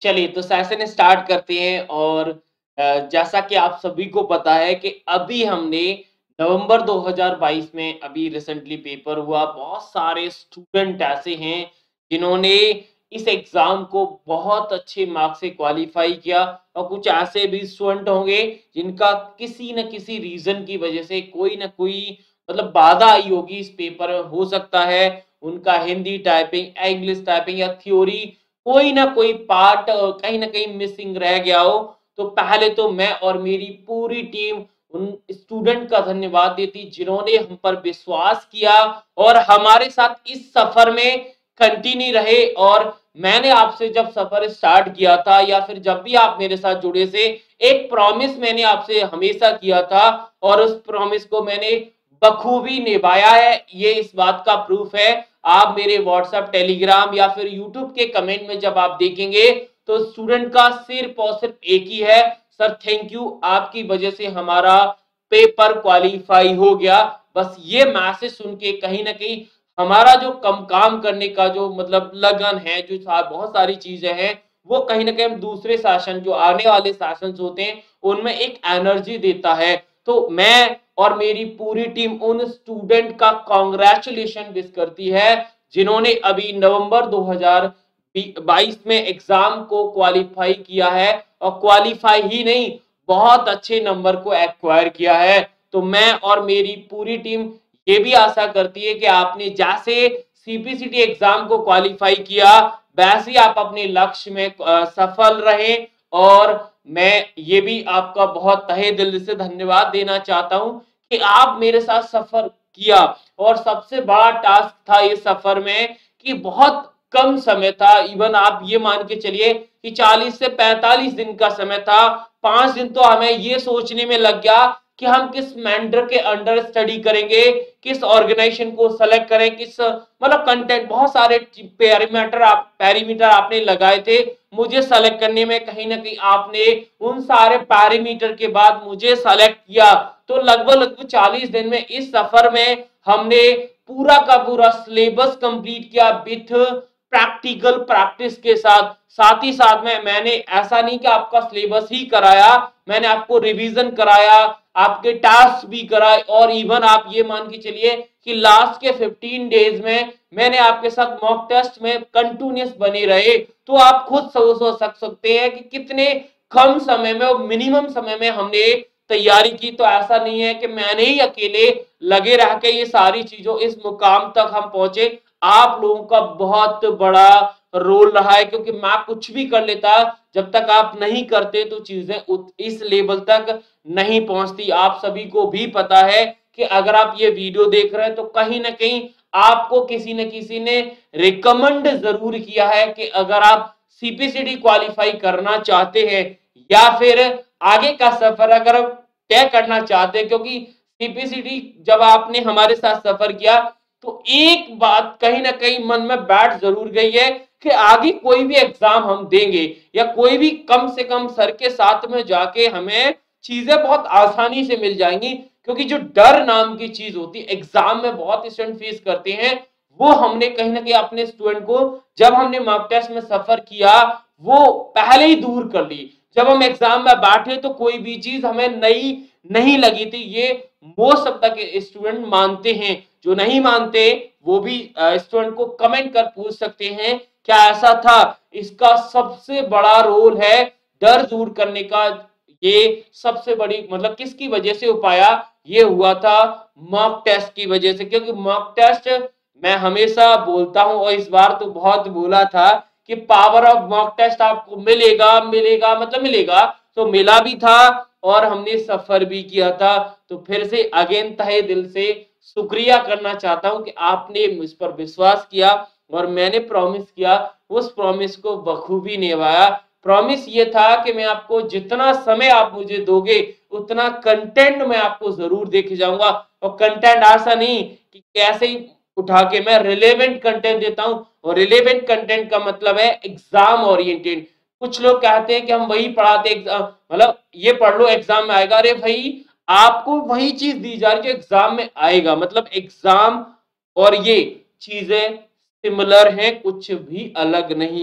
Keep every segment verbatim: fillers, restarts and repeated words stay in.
चलिए तो session start करते हैं और अ, जैसा कि आप सभी को पता है कि अभी हमने नवंबर दो हज़ार बाईस में अभी रिसेंटली पेपर हुआ। बहुत सारे स्टूडेंट ऐसे हैं जिन्होंने इस एग्जाम को बहुत अच्छे मार्क्स से क्वालिफाई किया और कुछ ऐसे भी स्टूडेंट होंगे जिनका किसी न किसी रीजन की वजह से कोई न कोई मतलब बाधा आई होगी इस पेपर में। हो सकता है उनका हिंदी टाइपिंग, इंग्लिश टाइपिंग या थ्योरी कोई ना कोई पार्ट अ, कहीं न कहीं मिसिंग रह गया हो। तो पहले तो मैं और मेरी पूरी टीम उन स्टूडेंट का धन्यवाद देती जिन्होंने हम पर विश्वास किया और हमारे साथ इस सफर में कंटिन्यू रहे। और मैंने आपसे जब सफर स्टार्ट किया था या फिर जब भी आप मेरे साथ जुड़े थे, एक प्रॉमिस मैंने आपसे हमेशा किया था और उस प्रॉमिस को मैंने बखूबी निभाया है। ये इस बात का प्रूफ है। आप मेरे व्हाट्सएप, टेलीग्राम या फिर यूट्यूब के कमेंट में जब आप देखेंगे तो स्टूडेंट का सिर्फ और सिर्फ एक ही है, सर थैंक यू, आपकी वजह से हमारा पेपर क्वालिफाई हो गया। बस ये मैसेज सुन के कहीं ना कहीं हमारा जो कम काम करने का जो मतलब लगन है, जो सा- बहुत सारी चीजें हैं, वो कहीं ना कहीं हम दूसरे सेशन जो आने वाले सेशंस होते हैं उनमें एक एनर्जी देता है। तो मैं और मेरी पूरी टीम उन स्टूडेंट का कांग्रेचुलेशन विश करती है जिन्होंने अभी नवंबर दो हज़ार बाईस में एग्जाम को क्वालिफाई किया है और क्वालिफाई ही नहीं, बहुत अच्छे नंबर को एक्वायर किया है। तो मैं और मेरी पूरी टीम ये भी आशा करती है कि आपने जैसे सीपीसीटी एग्जाम को क्वालिफाई किया वैसे ही आप अपने लक्ष्य में अ, सफल रहें। और मैं ये भी आपका बहुत तहे दिल से धन्यवाद देना चाहता हूं कि आप मेरे साथ सफर किया। और सबसे बड़ा टास्क था इस सफर में कि बहुत कम समय था। इवन आप ये मान के चलिए कि चालीस से पैंतालीस दिन का समय था। पांच दिन तो हमें ये सोचने में लग गया कि हम किस मेंटर के अंडर स्टडी करेंगे, किस ऑर्गेनाइजेशन को सेलेक्ट करें, किस मतलब कंटेंट, बहुत सारे पैरामीटर आप पैरामीटर आपने लगाए थे मुझे सेलेक्ट करने में। कहीं ना कहीं आपने उन सारे पैरामीटर के बाद मुझे सेलेक्ट किया। तो लगभग लगभग चालीस दिन में इस सफर में हमने पूरा का पूरा सिलेबस कंप्लीट किया विथ प्रैक्टिकल प्रैक्टिस के साथ। साथ ही साथ में मैंने ऐसा नहीं कि आपका सिलेबस ही कराया, मैंने आपको रिवीजन कराया, आपके टास्क भी कराए और इवन आप ये मान के चलिए कि लास्ट के पंद्रह डेज में मैंने आपके साथ मॉक टेस्ट में कंटिन्यूअस बने रहे। तो आप खुद सोच सोच सकते हैं कि कितने कम समय में और मिनिमम समय में हमने तैयारी की। तो ऐसा नहीं है कि मैंने ही अकेले लगे रह के ये सारी चीजों इस मुकाम तक हम पहुंचे। आप लोगों का बहुत बड़ा रोल रहा है क्योंकि मैं कुछ भी कर लेता, जब तक आप नहीं करते तो चीजें इस लेवल तक नहीं पहुंचती। आप सभी को भी पता है कि अगर आप ये वीडियो देख रहे हैं तो कहीं ना कहीं आपको किसी न किसी ने रिकमेंड जरूर किया है कि अगर आप सीपीसीटी क्वालिफाई करना चाहते हैं या फिर आगे का सफर अगर तय करना चाहते हैं, क्योंकि सीपीसीटी जब आपने हमारे साथ सफर किया तो एक बात कहीं ना कहीं मन में बैठ जरूर गई है कि आगे कोई भी एग्जाम हम देंगे या कोई भी, कम से कम सर के साथ में जाके हमें चीजें बहुत आसानी से मिल जाएंगी। क्योंकि जो डर नाम की चीज होती है एग्जाम में बहुत स्टूडेंट फेस करते हैं, वो हमने कहीं ना कहीं अपने स्टूडेंट को जब हमने मॉक टेस्ट में सफर किया वो पहले ही दूर कर ली। जब हम एग्जाम में बैठे तो कोई भी चीज हमें नई नहीं लगी थी। ये मोस्ट ऑफ द स्टूडेंट मानते हैं, जो नहीं मानते वो भी स्टूडेंट को कमेंट कर पूछ सकते हैं क्या ऐसा था। इसका सबसे बड़ा रोल है डर दूर करने का। ये सबसे बड़ी मतलब किसकी वजह से हो पाया, ये हुआ था मॉक टेस्ट की वजह से। क्योंकि मॉक टेस्ट मैं हमेशा बोलता हूं और इस बार तो बहुत बोला था कि पावर ऑफ मॉक टेस्ट आपको मिलेगा मिलेगा मतलब मिलेगा, तो मिला भी था और हमने सफर भी किया था। तो फिर से अगेन तहे दिल से शुक्रिया करना चाहता हूं कि आपने मुझ पर विश्वास किया और मैंने प्रॉमिस किया, उस प्रॉमिस को बखूबी निभाया। प्रॉमिस ये था कि मैं आपको जितना समय आप मुझे दोगे उतना कंटेंट मैं आपको जरूर देके जाऊंगा। और कंटेंट ऐसा नहीं कि कैसे ही उठा के, मैं रिलेवेंट कंटेंट देता हूं और रिलेवेंट कंटेंट का मतलब है एग्जाम ओरिएंटेड। कुछ लोग कहते हैं कि हम वही पढ़ाते एग्जाम, मतलब ये पढ़ लो एग्जाम में आएगा। अरे भाई आपको वही चीज दी जा रही है जो एग्जाम में आएगा। मतलब एग्जाम और ये चीजें सिमिलर हैं, कुछ भी अलग नहीं है।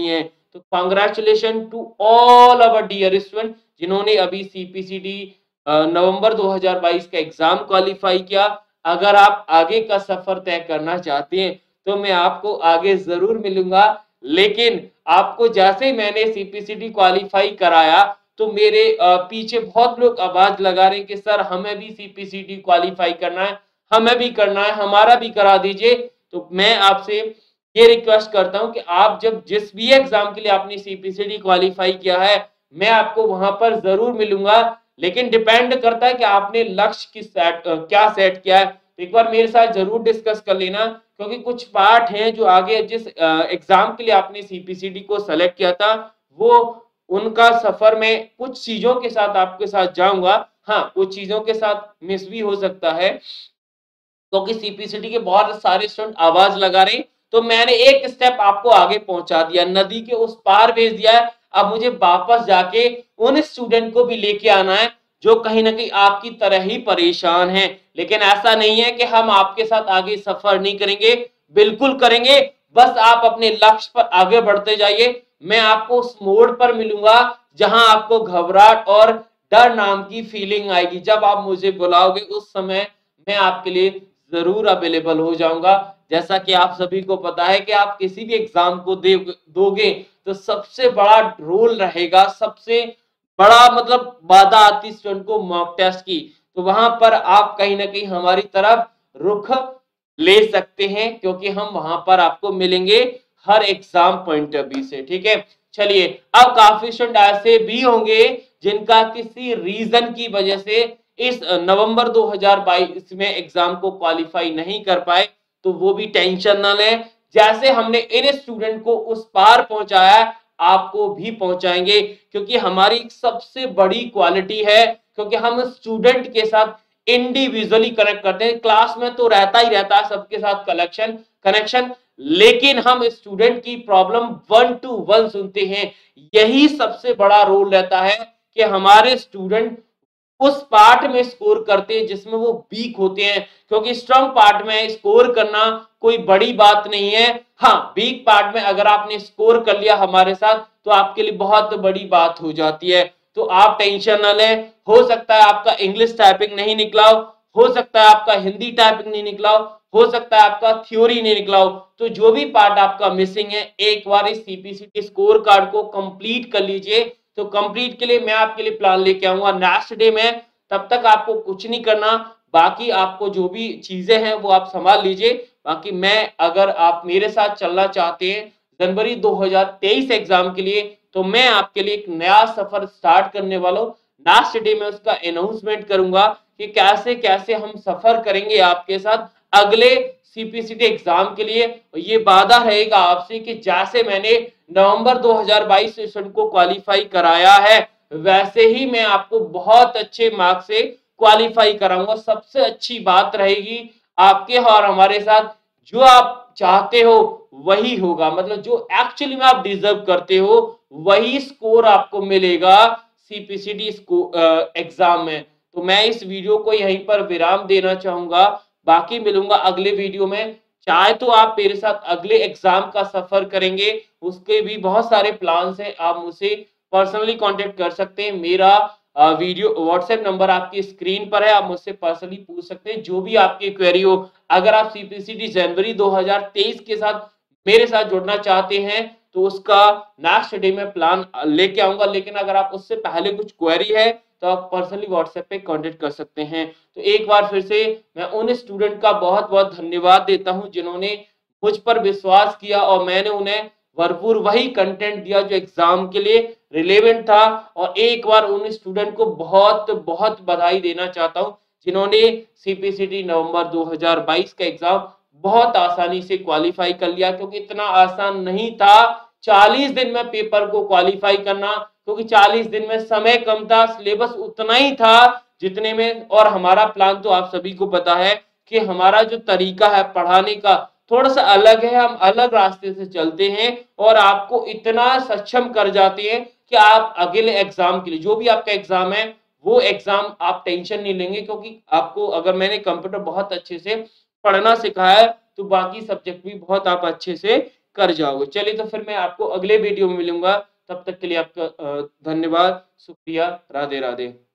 तो congratulation to all our dear student जिन्होंने अभी सीपीसीटी नवंबर दो हज़ार बाईस का एग्जाम क्वालिफाई किया। अगर आप आगे का सफर तय करना चाहते हैं तो मैं आपको आगे जरूर मिलूंगा, लेकिन आपको जैसे ही मैंने सीपीसीटी क्वालिफाई कराया तो मेरे पीछे बहुत लोग आवाज लगा रहे हैं कि सर हमें भी सीपीसीटी क्वालिफाई करना है, हमें भी करना है, हमारा भी करा दीजिए। तो मैं आपसे ये रिक्वेस्ट करता हूं कि आप जब जिस भी एग्जाम के लिए आपने सीपीसीटी क्वालिफाई किया है मैं आपको वहां पर जरूर मिलूंगा, लेकिन डिपेंड करता है कि आपने लक्ष्य की सेट क्या सेट किया है। एक बार मेरे साथ जरूर डिस्कस कर लेना, क्योंकि कुछ पार्ट हैं जो आगे जिस एग्जाम के लिए आपने सीपीसीटी को सेलेक्ट किया था वो उनका सफर में कुछ चीजों के साथ आपके साथ जाऊंगा। हाँ, कुछ चीजों के साथ मिस भी हो सकता है क्योंकि तो सीपीसीटी के बहुत सारे स्टूडेंट आवाज लगा रहे हैं, तो मैंने एक स्टेप आपको आगे पहुंचा दिया, नदी के उस पार भेज दिया है। अब मुझे वापस जाके उन स्टूडेंट को भी लेके आना है जो कहीं ना कहीं आपकी तरह ही परेशान है। लेकिन ऐसा नहीं है कि हम आपके साथ आगे सफर नहीं करेंगे, बिल्कुल करेंगे, बस आप अपने लक्ष्य पर आगे बढ़ते जाइए। मैं आपको उस मोड़ पर मिलूंगा जहां आपको घबराहट और डर नाम की फीलिंग आएगी। जब आप मुझे बुलाओगे उस समय मैं आपके लिए जरूर अवेलेबल हो जाऊंगा। जैसा कि आप सभी को पता है कि आप किसी भी एग्जाम को दे दोगे तो सबसे बड़ा रोल रहेगा, सबसे बड़ा मतलब बाधा आती स्टूडेंट को मॉक टेस्ट की, तो वहां पर आप कहीं ना कहीं हमारी तरफ रुख ले सकते हैं क्योंकि हम वहां पर आपको मिलेंगे हर एग्जाम पॉइंट ऑफ व्यू से। ठीक है, चलिए अब काफी स्टूडेंट ऐसे भी होंगे जिनका किसी रीजन की वजह से इस नवंबर दो हज़ार बाईस में एग्जाम को क्वालिफाई नहीं कर पाए, तो वो भी टेंशन ना लें। जैसे हमने इन स्टूडेंट को उस पार पहुंचाया आपको भी पहुंचाएंगे, क्योंकि हमारी सबसे बड़ी क्वालिटी है क्योंकि हम स्टूडेंट के साथ इंडिविजुअली कनेक्ट करते हैं। क्लास में तो रहता ही रहता है सबके साथ कलेक्शन कनेक्शन, लेकिन हम स्टूडेंट की प्रॉब्लम वन टू वन सुनते हैं। यही सबसे बड़ा रोल रहता है कि हमारे स्टूडेंट उस पार्ट में स्कोर करते हैं जिसमें वो वीक होते हैं, क्योंकि स्ट्रांग पार्ट में स्कोर करना कोई बड़ी बात नहीं है। हाँ, वीक पार्ट में अगर आपने स्कोर कर लिया हमारे साथ तो आपके लिए बहुत बड़ी बात हो जाती है। तो आप टेंशन ना लें, हो सकता है आपका इंग्लिश टाइपिंग नहीं निकला हो हो सकता है आपका हिंदी टाइपिंग नहीं निकला हो हो सकता है आपका थ्योरी नहीं निकला हो, तो जो भी पार्ट आपका मिसिंग है एक बार इस सीपीसीटी स्कोर कार्ड को कंप्लीट कर लीजिए। तो कंप्लीट के लिए मैं आपके लिए प्लान लेके आऊंगा नेक्स्ट डे में, तब तक आपको कुछ नहीं करना, बाकी आपको जो भी चीजें हैं वो आप संभाल लीजिए। बाकी मैं अगर आप मेरे साथ चलना चाहते हैं जनवरी दो हज़ार तेईस एग्जाम के लिए तो मैं आपके लिए एक नया सफर स्टार्ट करने वाला हूँ। लास्ट डे में उसका अनाउंसमेंट करूंगा कि कैसे कैसे हम सफर करेंगे आपके साथ अगले सीपीसीटी एग्जाम के लिए। ये वादा रहेगा आपसे कि जैसे मैंने नवंबर दो हज़ार बाईस सेशन को क्वालिफाई कराया है वैसे ही मैं आपको बहुत अच्छे मार्क्स से क्वालिफाई कराऊंगा। सबसे अच्छी बात रहेगी आपके और हमारे साथ जो आप चाहते हो वही होगा, मतलब जो एक्चुअली में आप डिजर्व करते हो वही स्कोर आपको मिलेगा सीपीसीटी एग्जाम में। तो मैं इस वीडियो को यहीं पर विराम देना चाहूंगा, बाकी मिलूंगा अगले वीडियो में। चाहे तो आप मेरे साथ अगले एग्जाम का सफर करेंगे, उसके भी बहुत सारे प्लान्स हैं, आप मुझसे पर्सनली कांटेक्ट कर सकते हैं। मेरा वीडियो व्हाट्सएप नंबर आपकी स्क्रीन पर है, आप मुझसे पर्सनली पूछ सकते हैं जो भी आपकी क्वेरी हो। अगर आप सीपीसीटी जनवरी दो हज़ार तेईस के साथ मेरे साथ जुड़ना चाहते हैं तो उसका नेक्स्ट डे में प्लान लेके आऊंगा, लेकिन अगर आप उससे पहले कुछ क्वेरी है तो आप पर्सनली व्हाट्सएप पे कांटेक्ट कर सकते हैं। तो एक बार फिर से मैं उन स्टूडेंट का बहुत बहुत धन्यवाद देता हूं जिन्होंने मुझ पर विश्वास किया और मैंने उन्हें भरपूर वही कंटेंट दिया जो एग्जाम के लिए रिलेवेंट था। और एक बार उन स्टूडेंट को बहुत बहुत बधाई देना चाहता हूं जिन्होंने सीपीसीटी नवंबर दो हज़ार बाईस का एग्जाम बहुत आसानी से क्वालिफाई कर लिया, क्योंकि इतना आसान नहीं था चालीस दिन में पेपर को क्वालिफाई करना, क्योंकि चालीस दिन में समय कम था, सिलेबस उतना ही था जितने में, और हमारा प्लान तो आप सभी को पता है कि हमारा जो तरीका है पढ़ाने का थोड़ा सा अलग है, हम अलग रास्ते से चलते हैं और आपको इतना सक्षम कर जाते हैं कि आप अगले एग्जाम के लिए जो भी आपका एग्जाम है वो एग्जाम आप टेंशन नहीं लेंगे, क्योंकि आपको अगर मैंने कंप्यूटर बहुत अच्छे से पढ़ना सिखाया है तो बाकी सब्जेक्ट भी बहुत आप अच्छे से कर जाओगे। चलिए तो फिर मैं आपको अगले वीडियो में मिलूँगा, तब तक के लिए आपका अ, धन्यवाद, शुक्रिया, राधे-राधे।